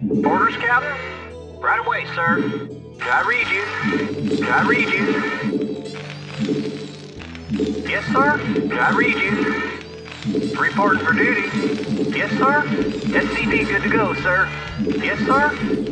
Orders, Captain? Right away, sir. I read you. I read you. Yes, sir. I read you. Reporting for duty. Yes, sir. SCV good to go, sir. Yes, sir.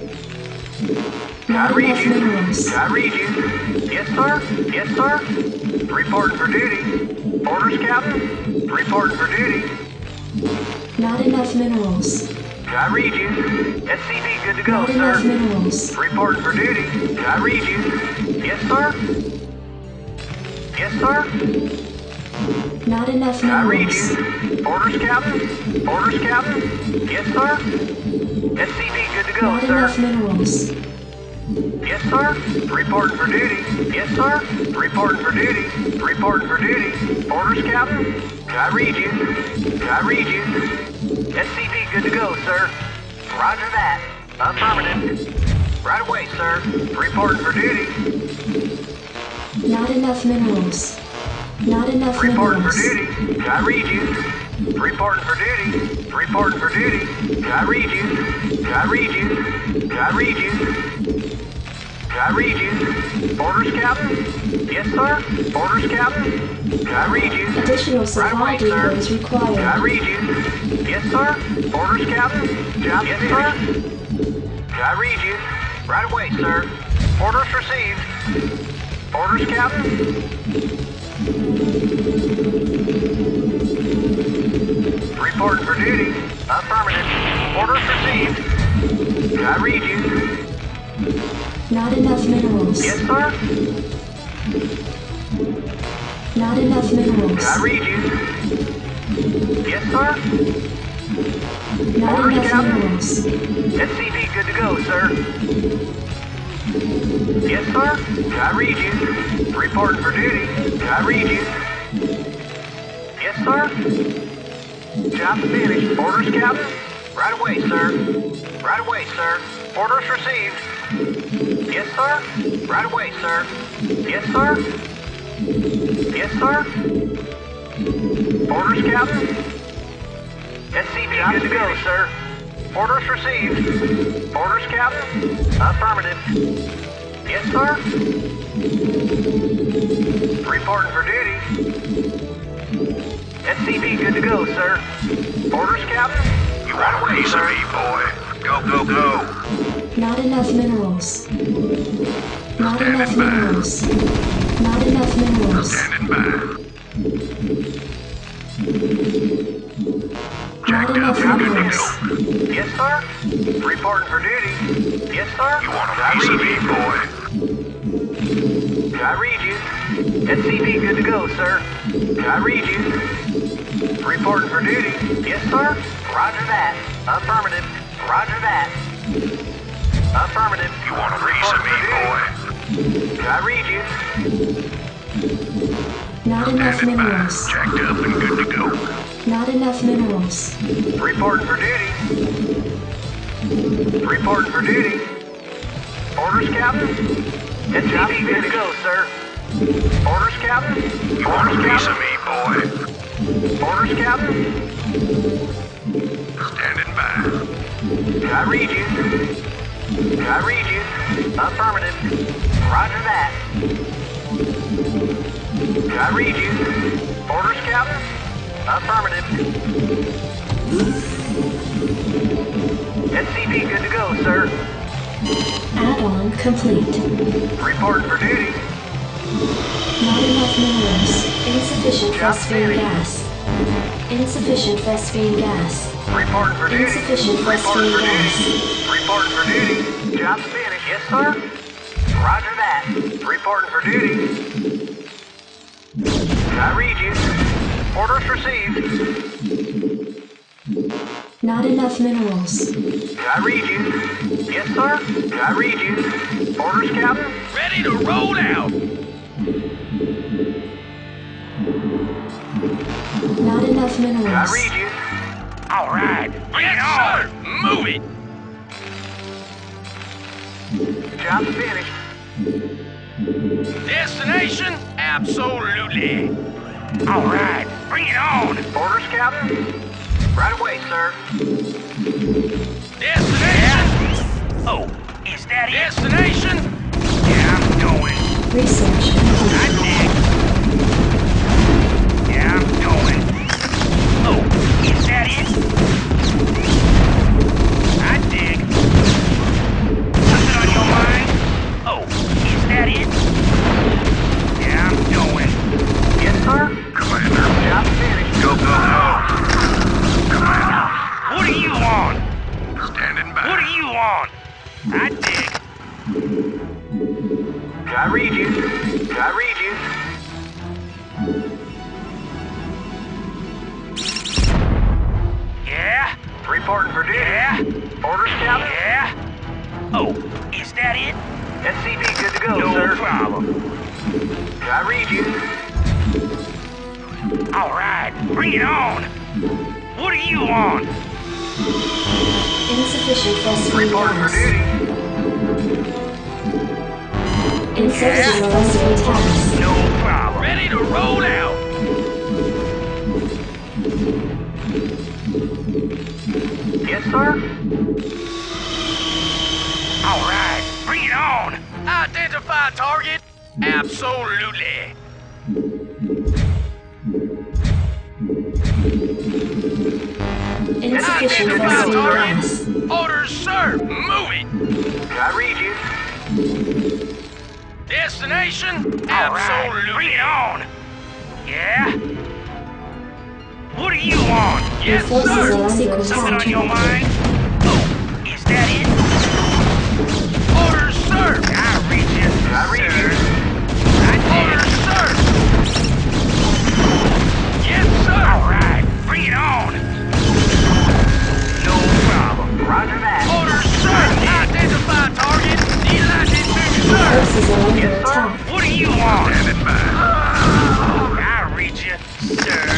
I read you. I read you. Yes, sir. Yes, sir. Reporting for duty. Orders, Captain? Reporting for duty. Not enough minerals. I read you. SCV good to go, Not sir. enough minerals. Reporting for duty. I read you. Yes, sir. Yes, sir. Not enough I read minerals. you. Orders, Captain? Orders, Captain? Yes, sir. SCV good to go, Not sir. enough minerals. Yes, sir. Reporting for duty. Yes, sir. Reporting for duty. Reporting for duty. Orders, Captain? I read you. I read you. SCV good to go, sir. Roger that. Affirmative. Right away, sir. Reporting for duty. Not enough minerals. Not enough Reporting for minerals. duty. I read you. Reporting for duty. Reporting for duty. I read you. I read you. I read you. I read you. Orders, Captain? Yes, sir. Orders, Captain? I read you. Additional supply Right away, sir. depot is I required. read you. Yes, sir. Orders, Captain? Yes, sir. I read you. Right away, sir. Orders received. Orders, Captain? Reporting for duty. Affirmative. Orders received. I read you. Not enough minerals. Yes, sir. Not enough minerals. I read you. Yes, sir. Not Orders, enough Captain? minerals. SCV good to go, sir. Yes, sir. I read you. Reporting for duty. I read you. Yes, sir. Job finished. Orders, Captain? Right away, sir. Right away, sir. Orders received. Yes, sir. Right away, sir. Yes, sir. Yes, sir. Orders, Captain? SCV good to go, sir. Orders received. Orders, Captain? Affirmative. Yes, sir. Reporting for duty. SCV good to go, sir. Orders, Captain? You want a piece of me, boy? Go, go, go. Not enough minerals. Not enough Standing by. minerals. Not enough minerals. Standing by. Not Jacked up enough and good to minerals. go. Yes, sir. Reporting for duty. Yes, sir. You want a piece of me, boy? I read you. SCV good to go, sir. I read you. Reporting for duty. Yes, sir. Roger that. Affirmative. Roger that. Affirmative. You want a piece of me, boy? I read you. Not enough Standing by. minerals. Jacked up and good to go. Not enough minerals. Reporting for duty. Reporting for duty. Orders, Captain? SCV good to go, sir. Orders, Captain? You want a Orders, piece Captain? of me, boy? Orders, Captain? Standing by. I read you. I read you. Affirmative. Roger that. I read you. Orders, Captain? Affirmative. SCV good to go, sir. Add-on complete. Reporting for duty. Not enough minerals. Insufficient Job phosphine finished. gas. Insufficient phosphine gas. Reporting for duty. Insufficient Reporting phosphine for gas. duty. Reporting for duty. Job finished. Yes, sir. Roger that. Reporting for duty. I read you. Orders received. Not enough minerals. I read you. Yes, sir. I read you. Orders, Captain? Ready to roll out. Not enough I minerals. read you. All right. Bring it on. Move it. Job finished. Destination? Absolutely. All right. Bring it on. Orders, Captain? Right away, sir. Destination? Oh, is that it? Destination? Yeah, I'm going. Research I complete. dig. Yeah, I'm going. Oh, is that it? I dig. Something on your mind? Oh, is that it? Yeah, I'm going. Yes, sir. Commander. Job finished. Go, go, go. Commander. What are you on? Standing by. What are you on? I dig. I read you. I read you. Yeah? Reporting for duty. Yeah? Orders, Captain? Yeah? Oh, is that it? SCV good to go, No sir. problem. I read you. All right, bring it on. What are you on? Insufficient phosphine Reporting for gas. duty. Insufficient phosphine gas. No problem. Ready to roll out. Yes, sir. All right, bring it on. Identify target. Absolutely. Insufficient Identify phosphine target. gas. Orders, sir. Move it. I read you. Destination? Absolutely. Bring it on. Yeah? What are you on? Your Yes, forces are sir. under Something on attack. your mind? Oh, is that it? Orders, sir. I read you. I read sir. you. Orders, sir. Yes, sir. All right, bring it on. No problem. Roger that. Orders, sir. Identify target. Delighted to, Your sir. forces are under Yes, sir. attack. What are you on? Standing by. I read you, sir.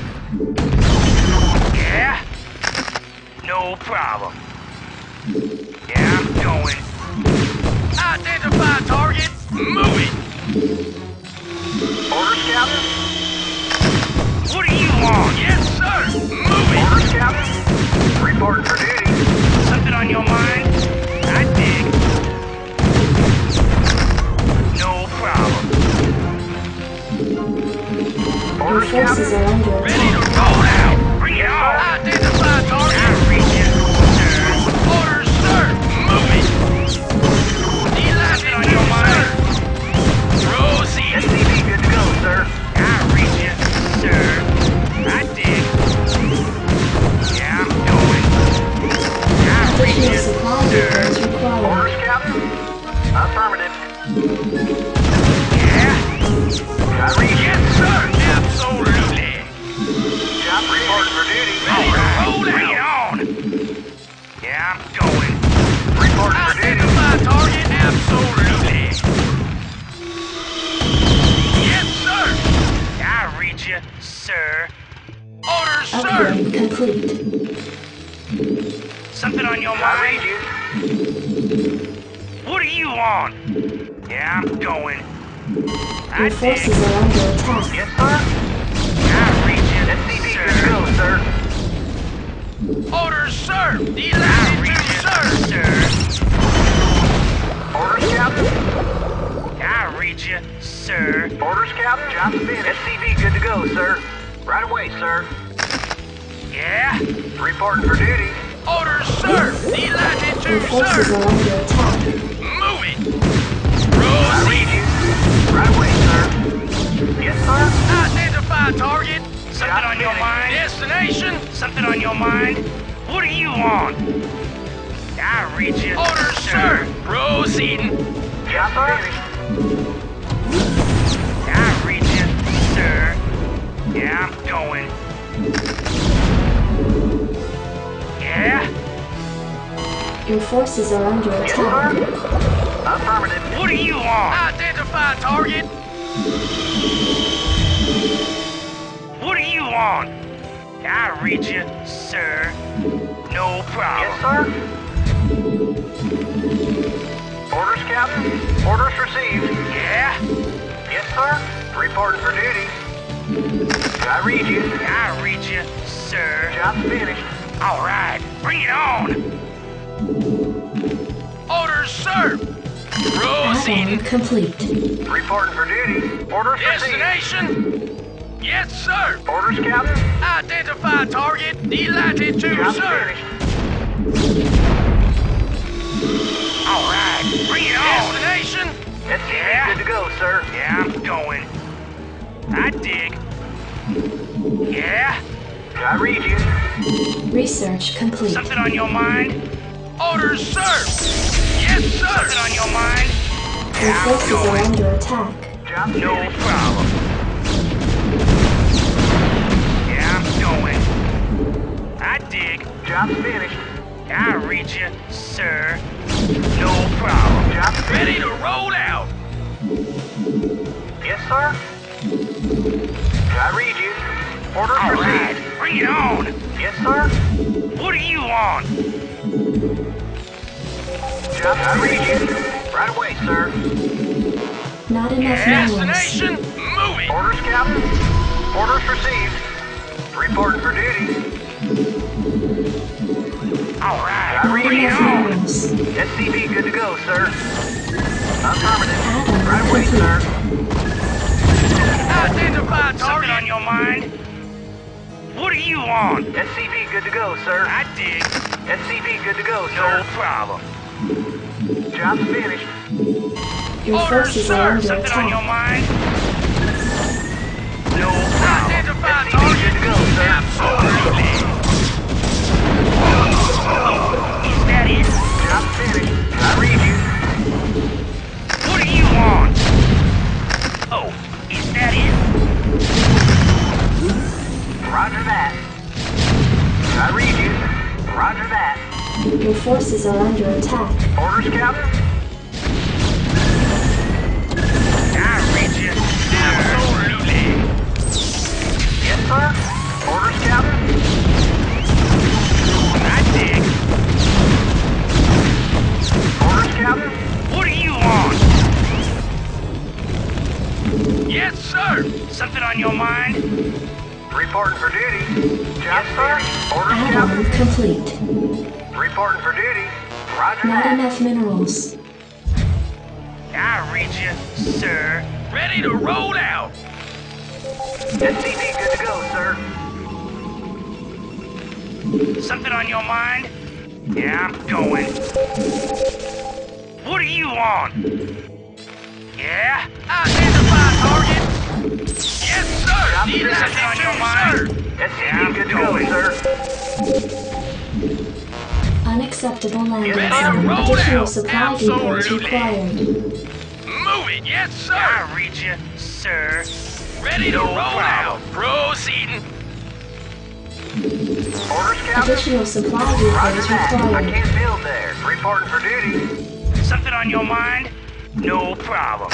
Yeah? No problem. Yeah, I'm going. Identify target. Move it. Orders, Captain? What are you on? Yes, sir. Move it. Orders, Captain? Reporting for duty. Something on your mind? I dig. No problem. Your Orders, forces Captain? are under Ready to attack. roll out. Bring it on. Identify target. I read you, sir. Orders, sir. Move it. Something on your mind? Rosie. SCV good to go, sir. I read you, sir. I dig. Yeah, I'm going. I read Additional you, supply sir. depots required. Orders, Captain? Affirmative. Yeah? I read you. Yes, sir. Absolutely. Job reporting for duty. Ready to roll out. Bring it on. Yeah, I'm going. Reporting for duty. Identify target. Absolutely. Yes, sir. I read you, sir. Orders, sir. Upgrade complete. Something on your I mind? read you. What are you on? Yeah, I'm going. I Your dig. forces are under attack. Yes, sir. I read you, SCV sir. good to go, sir. Orders, sir. I Delighted read to, you, sir. Orders, Captain? I read you, sir. Orders, Captain? Job finished. SCV good to go, sir. Right away, sir. Yeah? Reporting for duty. Orders, sir. Delighted Your to, forces sir. are under attack. Move it. I Rosie. read you. Right away, sir. Yes, sir. Identify target. Something on your finished. mind? Destination? Something on your mind? What are you on? I read you. Orders, sir. Proceeding. Job finished. I read you, sir. Yeah, I'm going. Yeah? Your forces are under Yes, attack. sir. Affirmative. What are you on? Identify target. What are you on? I read you, sir. No problem. Yes, sir. Orders, Captain? Orders received. Yeah? Yes, sir. Reporting for duty. I read you. I read you, sir. Job finished. All right, bring it on. Orders, sir. Add-on Proceeding. complete. Reporting for duty. Orders received. Destination? Yes, sir. Orders, Captain. Identify target. Delighted to, Job sir. finished. All right, bring it on. Destination? SCV Yeah. good to go, sir. Yeah, I'm going. I dig. Yeah? I read you. Research complete. Something on your mind? Orders, sir. Yes, sir. Something on your mind? Your Yeah, I'm forces are going. under attack. Job No finished. problem. Yeah, I'm going. I dig. Job finished. I read you, sir. No problem. Job Ready finished. to roll out. Yes, sir. I read you. Orders All right, received. bring it on. Yes, sir. What do you want? Job I read you. Right away, sir. Not enough minerals. Destination, move it. Orders, Captain. Orders received. Reporting for duty. All right, I read bring you. it Enough on. minerals. SCV good to go, sir. Affirmative. Add-on Right away, complete. sir. Identify target on your mind. What do you want? SCV good to go, sir. I dig. SCV good to go, No sir. problem. Job finished. Your Orders, forces sir. are under Something on your attack. mind? No problem. Identify SCV good target. to go, sir. Absolutely. Is that it? Job finished. I read you. What do you want? Oh, is that it? Roger that. I read you. Roger that. Your forces are under attack. Orders, Captain. I read you. Absolutely. Yes, sir. Orders, Captain. I dig. Orders, Captain. What do you want? Yes, sir. Something on your mind? Reporting for duty. Job finished. Orders, Add-on Captain. complete. Reporting for duty. Roger Not that. enough minerals. I read you, sir. Ready to roll out. SCV good to go, sir. Something on your mind? Yeah, I'm going. What do you want? Yeah? Identify target. Yes, sir. Job Need finished. something on your mind? SCV good to go, sir. Unacceptable landing Ready to zone. roll Additional out. supply depots Absolutely. required. Move it. Yes, sir. I read you, sir. Ready to roll out. Proceeding. Orders, Captain. Additional supply Roger depots that. I required. can't build there. Reporting for duty. Something on your mind? No problem.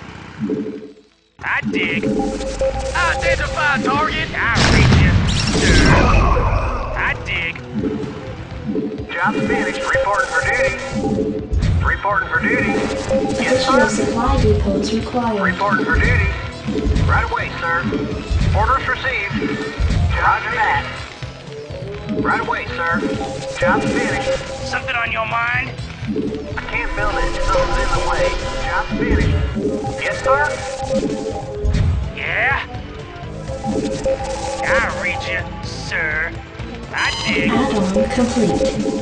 I dig. Identify target. I read you, sir. I dig. Job finished. Reporting for duty. Reporting for duty. Yes, Additional sir. supply depots required. Reporting for duty. Right away, sir. Orders received. Roger that. Right away, sir. Job finished. Something on your mind? I can't build it. Something's in the way. Job finished. Yes, sir. Yeah? I read you, sir. I dig. Add-on complete.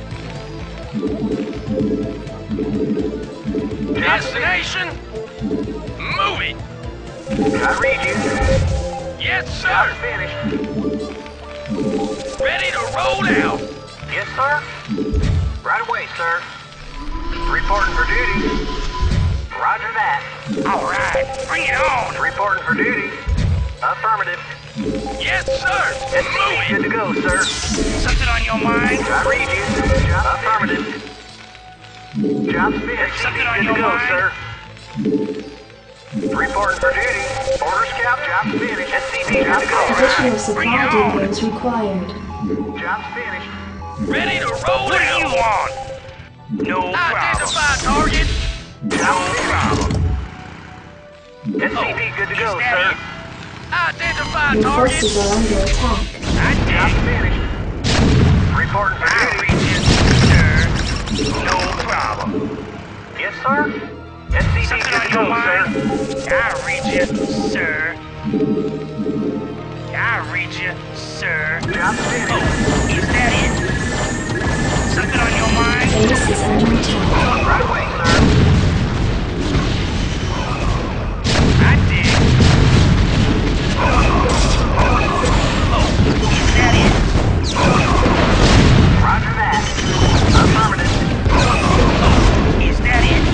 Destination? Move it. I read you. Yes, Job sir. finished. Ready to roll out. Yes, sir. Right away, sir. Reporting for duty. Roger that. All right, bring it on. Reporting for duty. Affirmative. Yes, sir. SCV good Move to go, sir. it. Something on your mind? I read you. Job affirmative. Job finished. Something on SCV good your to go, mind? sir. Reporting for duty. Orders, Captain. Job finished. SCV good to go. Additional Bring it supply on. depots required. Job finished. Ready to roll what out. What do you want? No problem. Identify target. Job No finished. problem. SCV good to go, Is that sir. it? Identify Your target. forces are under attack. I Job dig. finished. Reporting for I duty. read you, sir. No problem. your go, mind? sir. I read you, sir. I read you, sir. Job finished. Oh, is that it? Something on your mind? Base is under attack. Right away, sir. I dig. Oh, is that it? Roger that. Affirmative. Oh, is that it?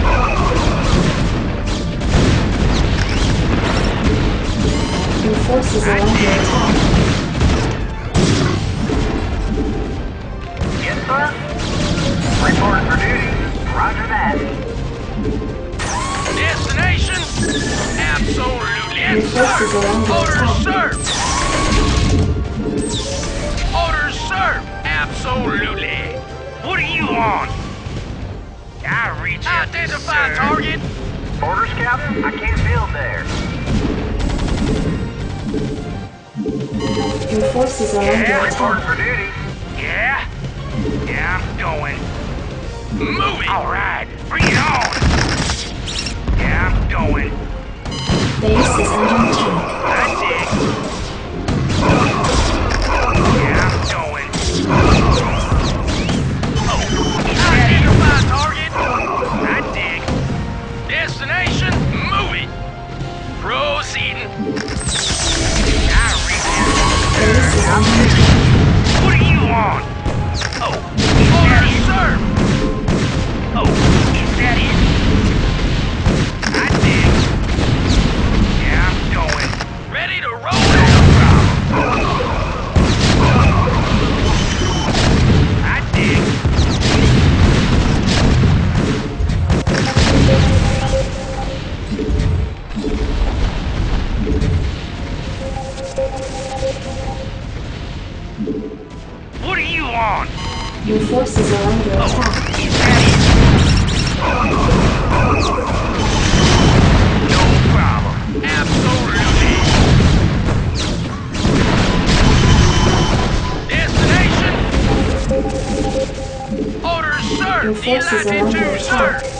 Your forces are under attack. Yes, sir. Reporting for duty. Roger that. Destination? Absolutely. Your Yes, forces are under Orders, attack. sir. Orders, sir. Absolutely. What do you want? I read you, Identify sir. target. Orders, Captain? I can't build there. Your forces are Yeah. under Reporting attack. for duty. Yeah? Yeah, I'm going. Move it! Alright, bring it on! Yeah, I'm going. Base is under attack. I dig. Yeah, I'm going. Oh, is that it? Identify target. I dig. Destination. Move it. Proceeding. I read Base is under attack. it. What do you want? Oh, is that Orders, it? sir. Oh, is that it? I dig. Yeah, I'm going. Ready to roll out. I dig. What do you want? Your forces are under attack. Is that it? No problem. Absolutely. Destination. Orders, sir. Your forces are under Latitude, sir. attack.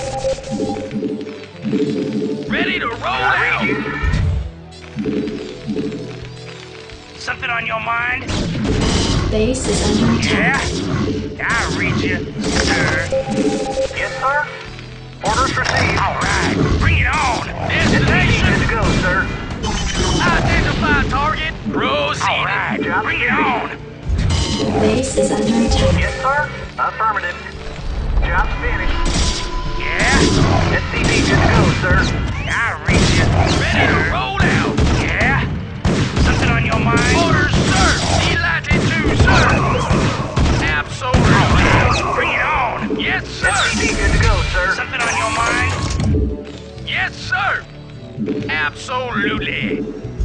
Ready to roll I out. read you. Something on your mind? Base is under attack. Yeah? I read you, sir. Yes, sir. Orders received. Alright, bring it on! SCP Destination. good to go, sir. Identify target. Proceeding. Alright, Job bring it finished. on! Base is under attack. Yes, sir. Affirmative. Job's finished. Yeah? SCP good to go, sir. I read you, Ready to sir. roll out. Yeah? Something on your mind? Orders, sir. Latitude, sir. Absolutely. Alright, bring it on! Yes, sir. SCP good to go, sir. Something on your mind? Yes, sir. Absolutely.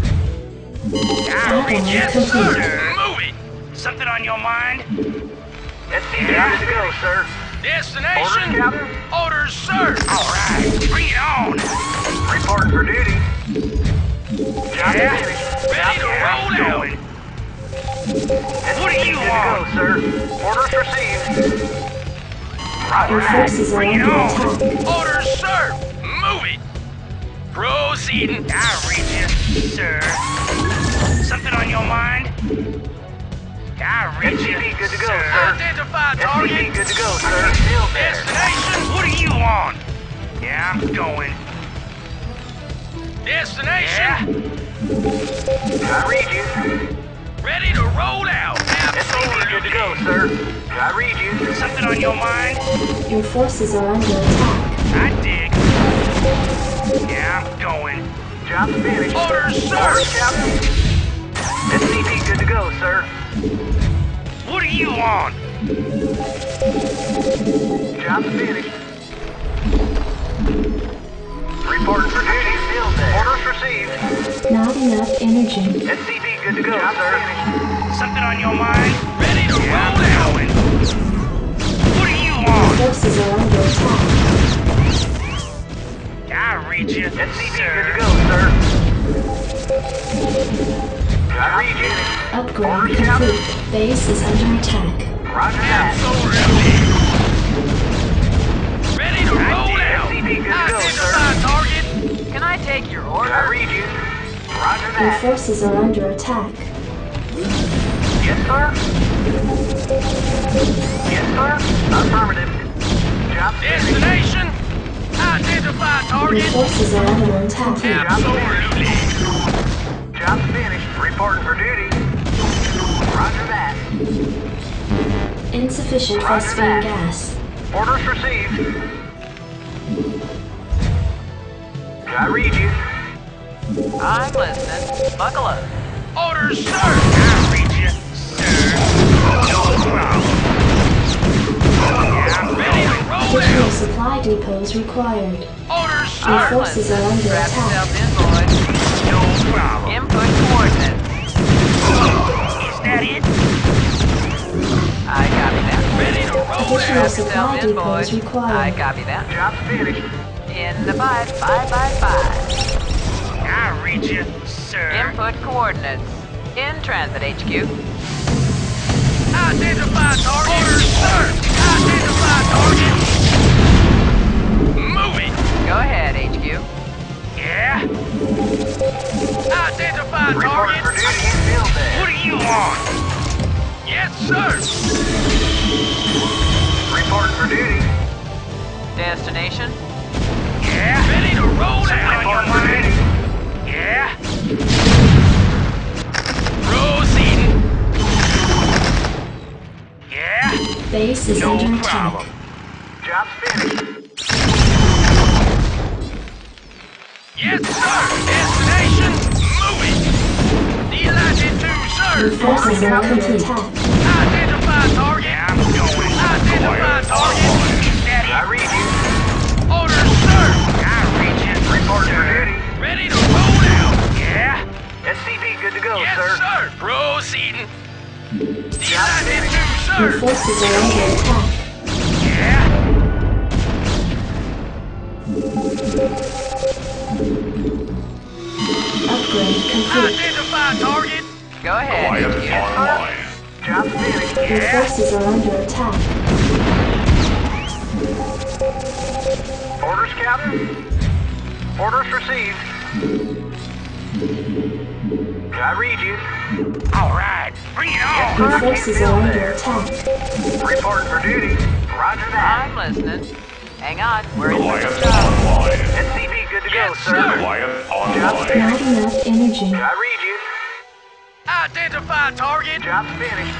I read you, Yes, sir. sir. Move it. Something on your mind? SCP good to go, sir. Destination. Orders, Captain. Orders, sir. Alright, bring it on! Reporting for duty. Job Yeah? finished. Ready to Yeah, I'm roll out. going. SCP What do you good want? to go, sir. Orders received. Roger Your that. forces are Bring it under on. attack. Orders, sir. Move it. Proceeding. I read you, sir. Something on your mind? I read you, SCP good to go, sir. sir. Identify SCP target. good to go, sir. Still there. Destination. What do you want? Yeah, I'm going. Destination. Yeah? I read you. Ready to roll out. SCP good to go, Absolutely. sir. I read you. Something on your mind? Your forces are under attack. I dig. Yeah, I'm going. Job finished. Orders, sir. Orders, Captain. SCP good to go, sir. What do you want? Job finished. Reporting for duty. Still there. Orders received. Not enough energy. SCP good to go, sir. Something on your mind? Ready to Yeah, roll I'm out. going. What do you Your want? forces are under attack. I read you, SCP sir. good to go, sir. I read you. Upgrade Orders, complete. Base is under attack. Roger that. Absolutely. Ready to roll out. SCP good to go, Identify sir. target. take your I order. read you. Roger Your that. forces are under attack. Yes, sir. Yes, sir. Affirmative. Job finished. Destination. Identify Your target. forces are under attack. Absolutely. Job finished. Reporting for duty. Roger that. Insufficient Roger phosphine that. gas. Orders received. I read you. I'm listening. Buckle up. Orders, sir. I read you, sir. No problem. Yeah, ready to roll Additional out. supply depots required. Orders, Your sir. forces are under Strap attack. yourself in, boys. No problem. Input coordinates. Is that it? I copy that. Ready to roll Additional out. supply Yourself in, depots boys. I required. copy that. Job finished. In the 5. I read you, sir. Input coordinates. In transit, HQ. Identify target. Orders, sir. Identify target. Moving. Go ahead, HQ. Yeah. Identify Reporting for target. duty in field there. What do you want? Yes, sir. Reporting for duty. Destination. Yeah. Ready to roll out. Reporting for duty. Yeah. Proceeding. Yeah. Base is No under attack. problem. Job finished. Yes, sir. Destination. Moving. Delighted to, Your sir. forces are under attack. Identify target. Yeah, I'm going. Identify target. Daddy. I read you. Orders, sir. I read you. Reporting for duty. Ready to roll out. Yeah. SCP good to go, Yes, sir. sir. Proceeding. Job Delighted finished. to, Your sir. forces are under attack. Yeah. Upgrade complete. Identify target. Go ahead, HQ. Job finished. Your forces are under attack. Orders, Captain. Orders received. I read you. All right. Bring it on. Your forces are under attack. Reporting for duty. Roger that. I'm listening. Hang on. We're in for some job. SCP good to go, Yes, sir. sir. Job Not finished. enough energy. I read you. Identify target. Job finished.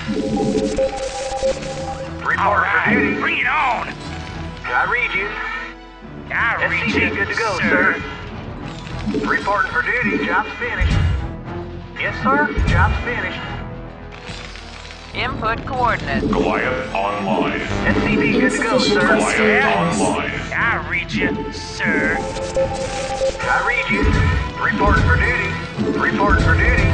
All Reporting for right. duty. Bring it on. I read you. I read SCP you, good to go, sir. Reporting for duty. Job's finished. Yes, sir. Job's finished. Input coordinates. Goliath online. SCP good to go, Insufficient sir. phosphine gas. Online. I read you, sir. I read you. Reporting for duty. Reporting for duty.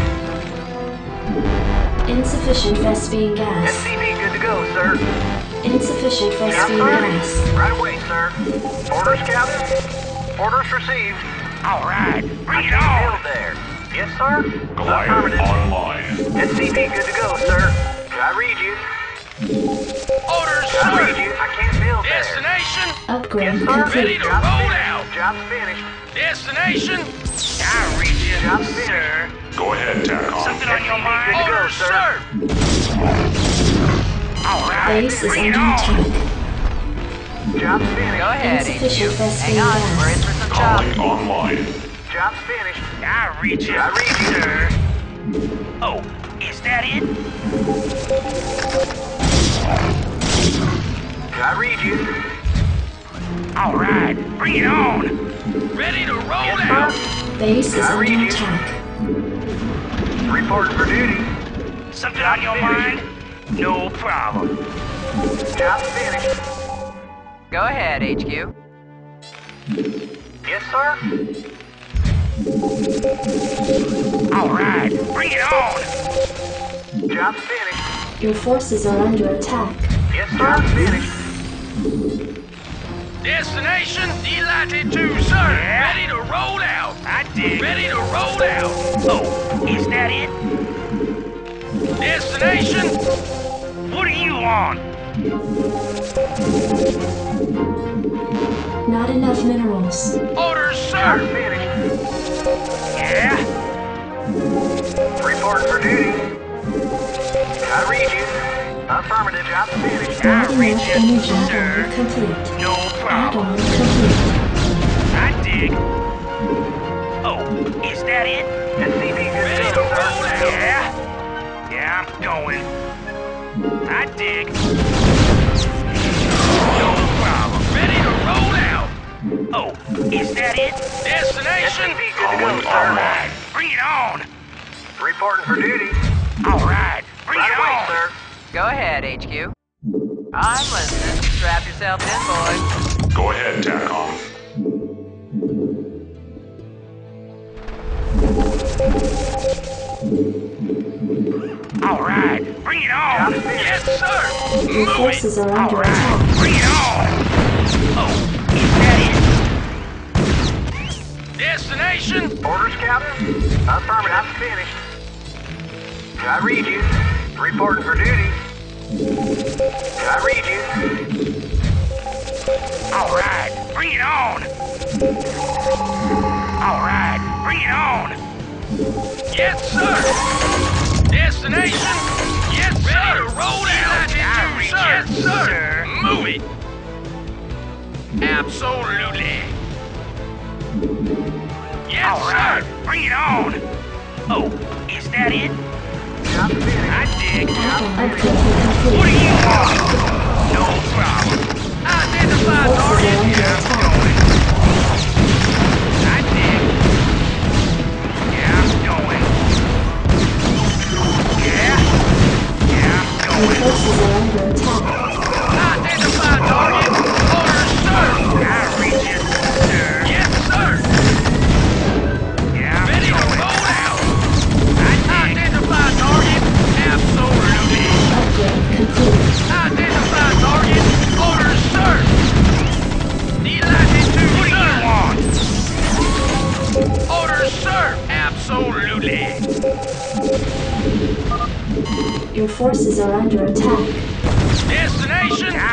Insufficient phosphine gas. SCP good to go, sir. Insufficient Yes, phosphine sir. gas. Right away, sir. Orders, Captain. Orders received. All right. Bring it Field on. there. Yes, sir. Goliath Affirmative. online. SCP good to go, sir. I read you. Orders, I read sir. you. I can't build there. Destination. Upgrade Yes, sir. Ready complete. to Job's roll finished. out. Job's finished. Destination. I read you, Job's sir. Go ahead, TACOM. Something on your SCP mind? good to go, Orders, sir. sir. All right. Base is Bring it under on. attack. Job's Go finished. ahead, Insufficient HQ. phosphine Hang on. gas. We're in for some job. Calling online. Job's finished. I read you, I read you. sir. Oh, is that it? I read you. All right. Bring it on. Ready to roll Yes, out. sir. Base is I read under you. attack. Reporting for duty. Something on your mind? No problem. Job's finished. Go ahead, HQ. Yes, sir. All right. Bring it on. Job's finished. Your forces are under attack. Yes, sir. Job's finished. Destination delighted to, sir. Ready to roll out. I did. Ready to roll out. Oh, is that it? Destination? What do you want? Not enough minerals. Orders, Orders, Job sir. finished. Yeah? Reporting for duty. I read you. Affirmative, job finished. Building up image add-on complete. No problem. Add-on complete. I dig. Oh, is that it? SCP Ready good to to go, roll sir. out. Yeah? Yeah, I'm going. I dig. No problem. Ready to roll out. Oh, is that it? Destination? SCP good to go, Going sir. online. Bring it on. Reporting for duty. All right, bring Right it away, on. sir. Go ahead, HQ. I'm listening. Strap yourself in, boys. Go ahead, TACOM. All right, bring it on. Yes, sir. Your Move it. forces are All under right, attack. bring it on. Oh, is that it? Destination? Orders, Captain. Affirmative, finished. I read you. Reporting for duty. I read you. All right, bring it on. All right, bring it on. Yes, sir. Destination? Yes, sir. Ready to roll out. Yes, sir. Move it. Absolutely. Yes, sir. Bring it on. Oh, is that it? Job finished. I dig. Add-on What upgrade do complete. you want? No problem. Identify Forces are target. under Yeah, I'm attack. going. I dig. Yeah, I'm going. Yeah. Yeah, I'm Your going. forces are under attack. Identify target. Orders, sir. I reach it, sir. Yes, sir. Yeah, I'm ready to roll out. Identify target. Absolutely. Upgrade complete. Identify target. Orders, sir. Delighted to, what do you want? Orders, sir. Absolutely. Your forces are under attack. Destination? I